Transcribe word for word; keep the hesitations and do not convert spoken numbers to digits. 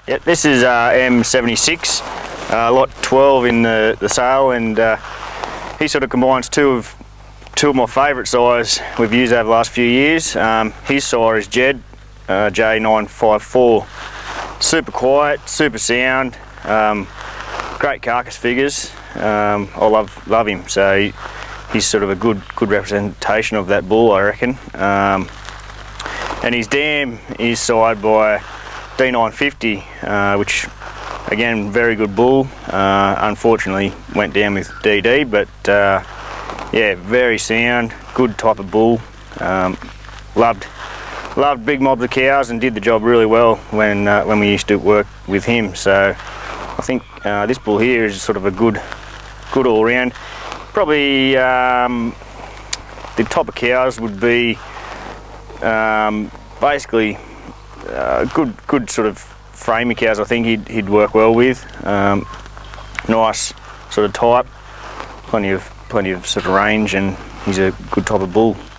Yeah, this is uh, M seventy-six, uh, lot twelve in the, the sale, and uh, he sort of combines two of two of my favourite sires we've used over the last few years. Um, his sire is Jed, uh, J nine five four. Super quiet, super sound, um, great carcass figures. Um, I love love him, so he, he's sort of a good good representation of that bull, I reckon. Um, and his dam is sired by D nine fifty, uh, which again, very good bull. Uh, unfortunately went down with D D, but uh, yeah, very sound, good type of bull. Um, loved loved big mobs of cows and did the job really well when uh, when we used to work with him. So I think uh, this bull here is sort of a good good all round. Probably um, the top of cows would be um, basically uh, good good sort of framey cows. I think he'd, he'd work well with. Um, nice sort of type, plenty of plenty of sort of range, and he's a good type of bull.